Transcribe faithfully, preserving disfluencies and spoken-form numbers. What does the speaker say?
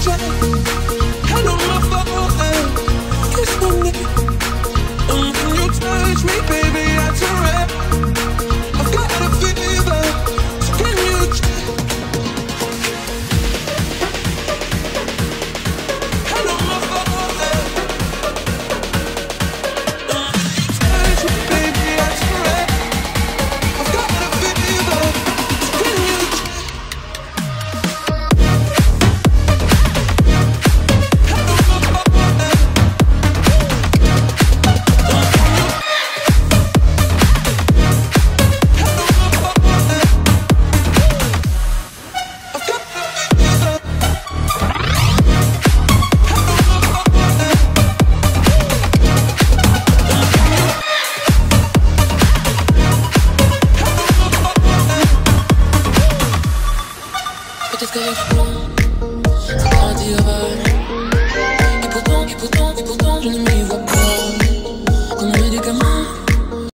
check. Hand on my forehead, kiss my neck. And when you touch me, baby, I turn red. I've got a fever, so can you check? Hand on my forehead. And when you touch me, baby, I turn red. I've got a fever, so can you check? Peut-être qu'avec toi, ça grandira. Et pourtant, et pourtant, et pourtant, je ne m'y vois pas.